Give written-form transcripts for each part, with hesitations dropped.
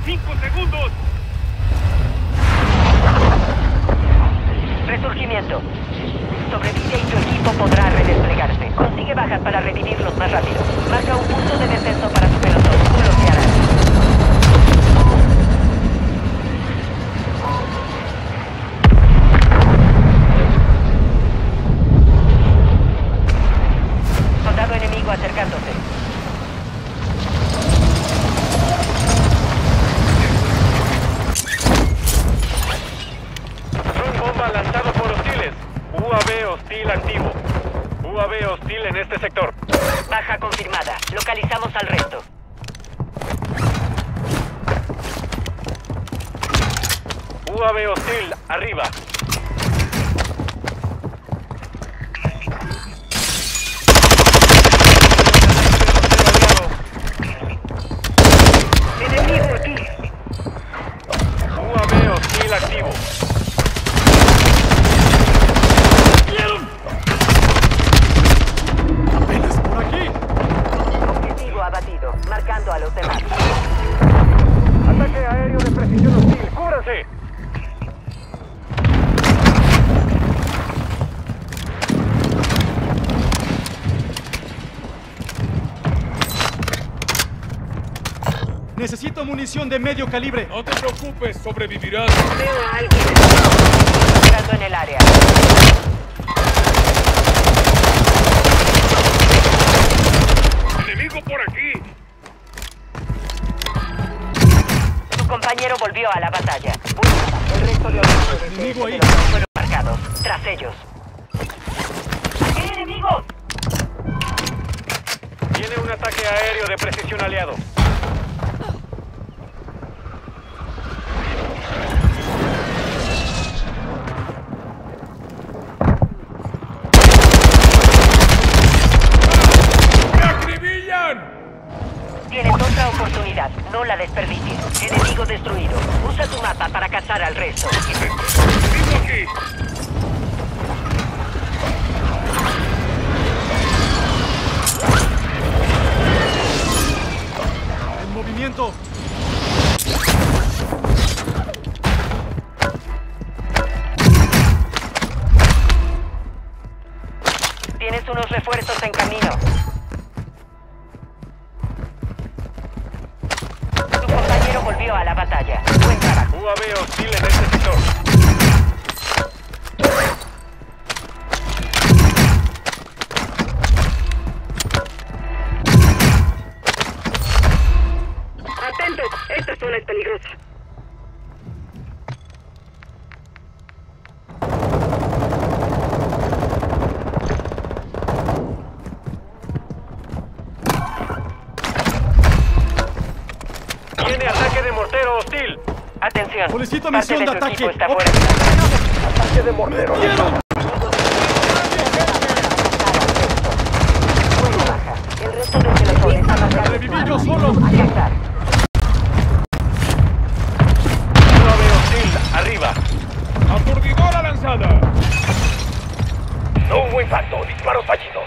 ¡5 segundos! Resurgimiento. Sobrevive y tu equipo podrá redesplegarse. Consigue bajas para revivirlos más rápido. Marca un punto de descenso para tu pelotón. Tú lo que harás. Soldado enemigo acercándose. Bomba lanzado por hostiles. UAV hostil activo. UAV hostil en este sector. Baja confirmada. Localizamos al resto. UAV hostil arriba. Enemigo aquí. UAV hostil activo. ¡Apenas por aquí! Objetivo abatido. Marcando a los demás. Ataque aéreo de precisión hostil. ¡Cúbranse! Necesito munición de medio calibre. No te preocupes, sobrevivirás. Veo a alguien. Entrando en el área. ¡Enemigo por aquí! Tu compañero volvió a la batalla. El resto de los Enemigo ahí. fueron marcados. Tras ellos. ¡Aquí hay enemigos! Tiene un ataque aéreo de precisión aliado. ¡Me acribillan! Tienes otra oportunidad. No la desperdicies. Enemigo destruido. Usa tu mapa para cazar al resto. ¡Vivo aquí! En movimiento. Tienes unos refuerzos en camino. Tu compañero volvió a la batalla. Buen trabajo. UAV hostil en este sector. Atentos, esta zona es peligrosa. Tiene ataque de mortero hostil. Atención. Solicito parte misión de tu ataque. equipo está Oh. fuera. Ataque de mortero. ¡Quiero! Buena baja. El resto del pelotón está marcado. Reviví yo solo. A cazar. UAV hostil arriba. ¡Aturdidora lanzada! No hubo impacto. Disparos fallidos.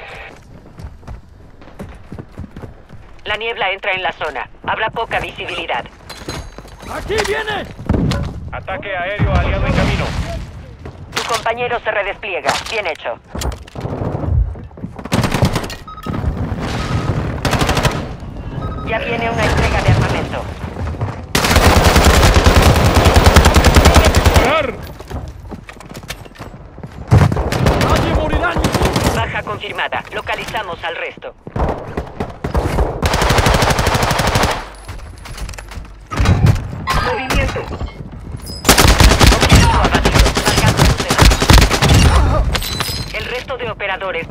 La niebla entra en la zona. Habrá poca visibilidad. ¡Aquí viene! Ataque aéreo aliado en camino. Tu compañero se redespliega. Bien hecho. Ya viene una entrega de armamento. ¡Parar! ¡Nadie morirá! Baja confirmada. Localizamos al resto. Movimiento. Objetivo abatido. Marcando sus demás. El resto de operadores.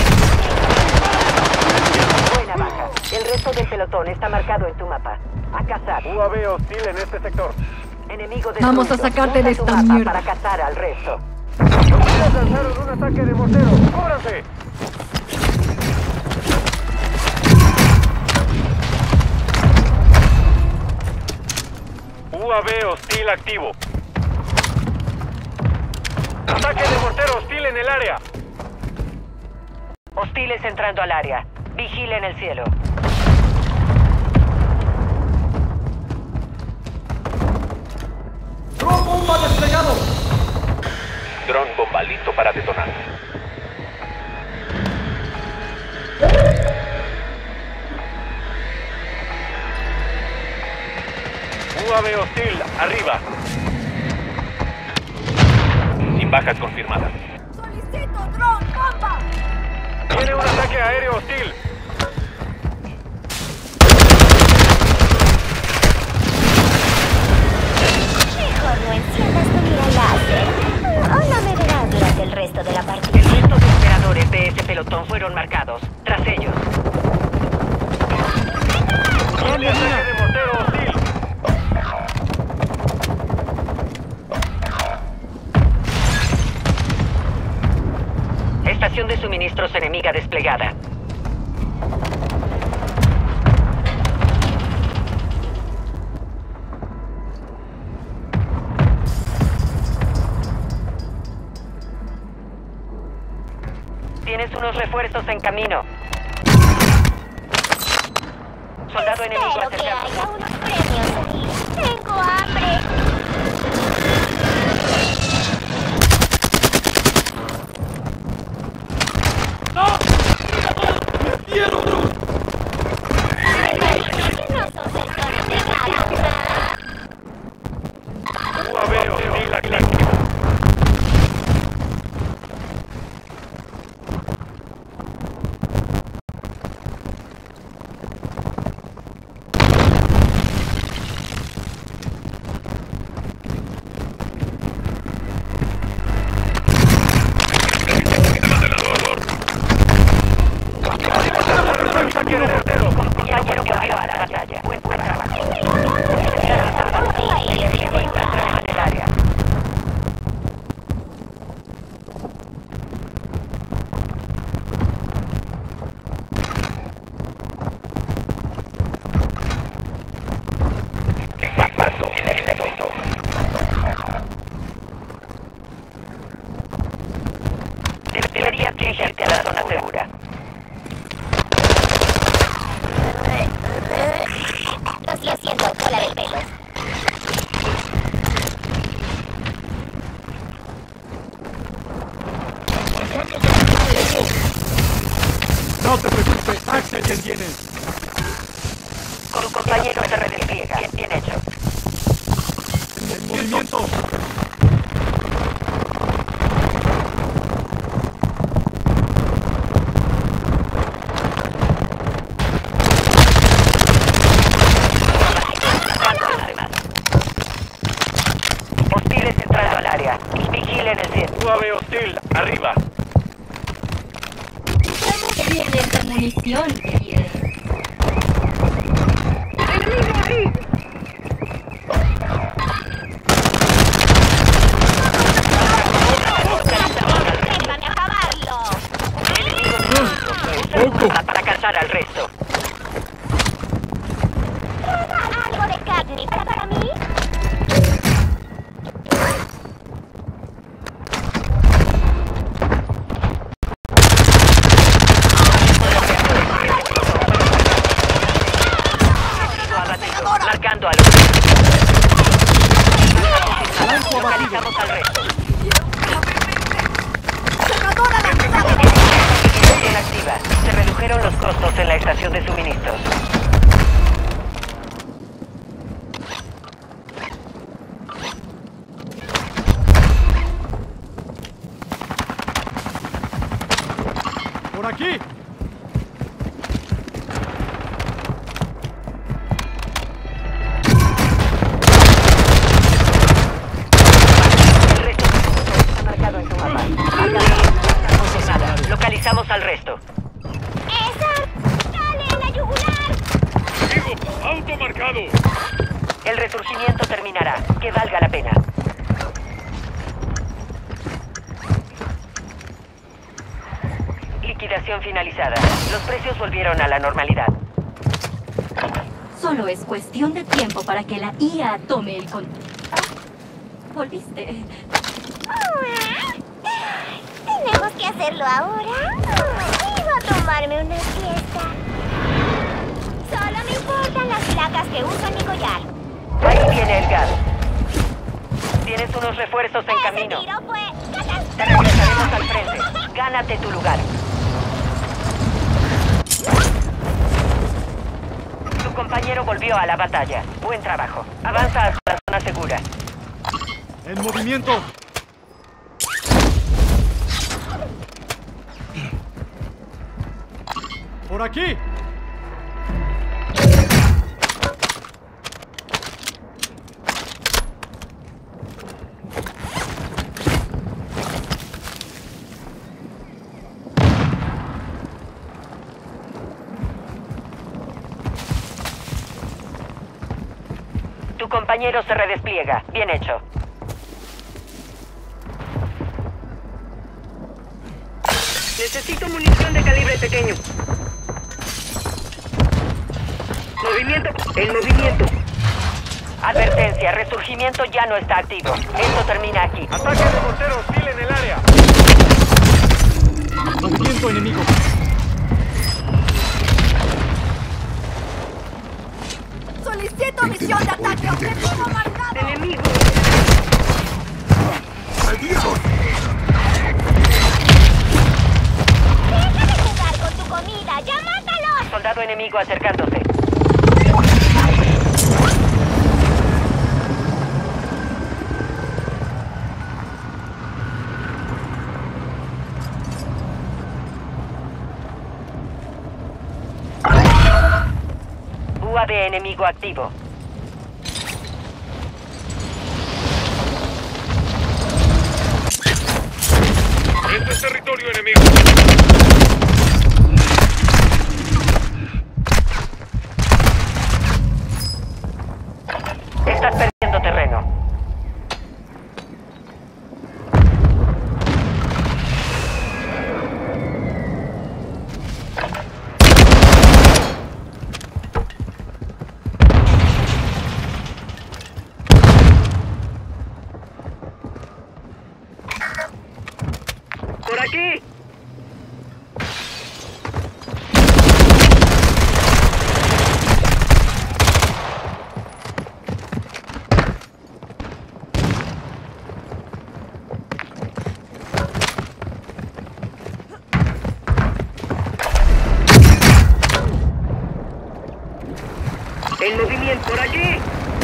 Buena baja. El resto del pelotón está marcado en tu mapa. A cazar. UAV hostil en este sector. Enemigo de Vamos a sacarte de Usa tu esta mapa mierda. para cazar al resto. Los lanzaron un ataque de mortero. ¡Cúbranse! UAV hostil activo. Ataque de mortero hostil en el área. Hostiles entrando al área. Vigilen el cielo. listo para detonar. UAV hostil, arriba. Sin bajas confirmadas. ¡Solicito dron, bomba! Tiene un ataque aéreo hostil. Mejor no enciendas tu mira láser. O no me verás durante el resto de la partida. El resto de operadores de ese pelotón fueron marcados. Tras ellos. Tiene ataque de mortero hostil. Estación de suministros enemiga desplegada. Tienes unos refuerzos en camino. Soldado enemigo Espero que acercándose. haya unos premios ahí. Tengo hambre. ¡Quiero, Bruce! No son sectores de carga. UAV hostil activo. Ataque de mortero. Compañero que arriba a la batalla. Buen trabajo. En el área. Debería dirigirte a la zona segura. Lo siento, cola del pelo. No te preocupes, Axel ya viene. Con tu compañero se redespliega. Bien hecho. ¡En movimiento! Hostiles entrando al área. Vigilen el cielo. UAV hostil, arriba. Pierdes la munición, querido. ¡Déjame acabarlo! Para cazar al resto. ¿Algo de carne para mí? Marcando al localizamos al resto. Bien activa. Se redujeron los costos en la estación de suministros. ¡Por aquí! El resto está marcado en tu mapa. Nada. Localizamos al resto. ¡Esa! ¡Dale en la yugular! Digo, auto marcado. El resurgimiento terminará. Que valga la pena. Liquidación finalizada. Los precios volvieron a la normalidad. Solo es cuestión de tiempo para que la IA tome el control. ¿Volviste? ¿Tenemos que hacerlo ahora? Iba a tomarme una siesta. Solo me importan las placas que uso en mi collar. Ahí viene el gas. Tienes unos refuerzos en camino. Ese tiro fue catastrófico. Te regresaremos al frente. Gánate tu lugar. Tu compañero volvió a la batalla. Buen trabajo. Avanza hasta la zona segura. ¡En movimiento! ¡Por aquí! Tu compañero se redespliega. Bien hecho. Necesito munición de calibre pequeño. Movimiento. En movimiento. Advertencia. Resurgimiento ya no está activo. Esto termina aquí. Ataque de mortero hostil en el área. ¡Movimiento enemigo! Solicito misión de ataque. Objetivo marcado. Enemigo. ¡Malditos! Deja de jugar con tu comida. ¡Ya mátalo! Soldado enemigo acercándose. UAV enemigo activo. Esto es territorio enemigo. Estás perdiendo terreno. Por aquí. En movimiento por aquí.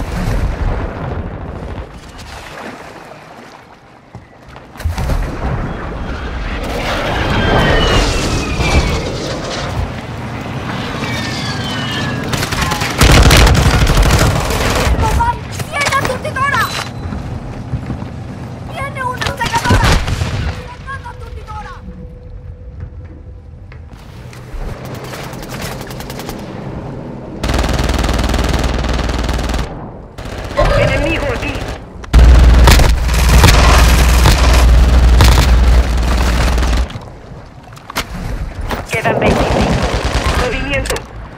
¡Tiene una surtidora! ¡Tiene una cargadora! ¡Una surtidora! Enemigo aquí. Quedan 25. Movimiento.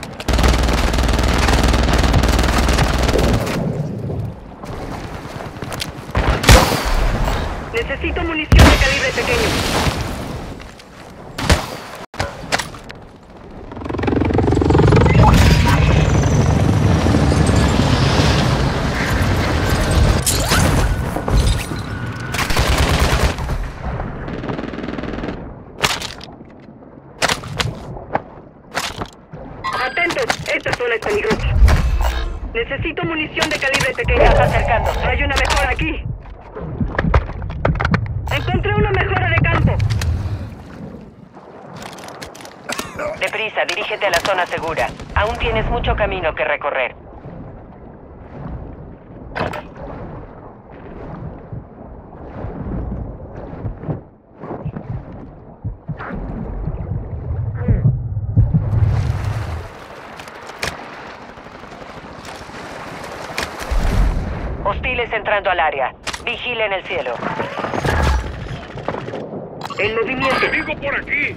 Necesito munición de calibre pequeño. Atentos, esta zona es peligrosa. Necesito munición de calibre pequeño. Está acercándose. Hay una mejora aquí. Encontré una mejora de campo. Deprisa, dirígete a la zona segura. Aún tienes mucho camino que recorrer. Hostiles entrando al área. Vigilen el cielo. En movimiento. Enemigo por aquí.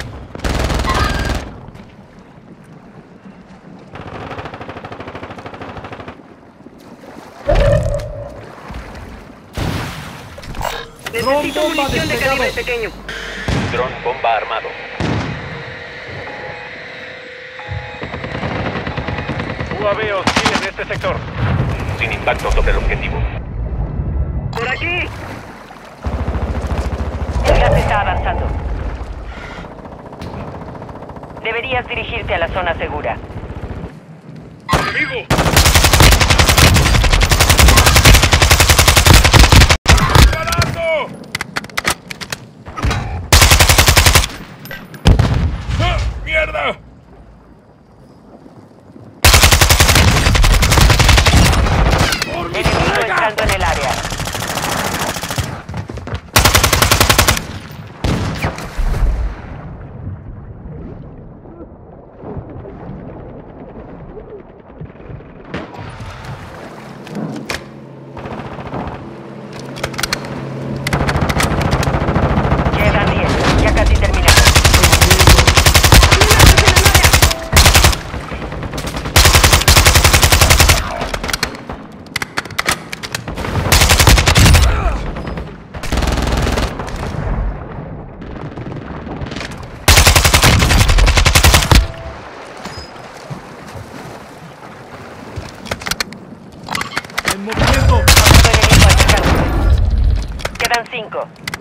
Necesito bomba munición de desplegado. calibre pequeño. Dron bomba armado. UAV hostil en este sector. Sin impacto sobre el objetivo. Por aquí. El gas está avanzando. Deberías dirigirte a la zona segura. ¡Enemigo! ¡Disparando! ¡Ah, ¡mierda! Enemigo entrando en el área. Quedan 10. Ya casi terminamos. ¡En movimiento! Otro enemigo acercándose. Quedan 5.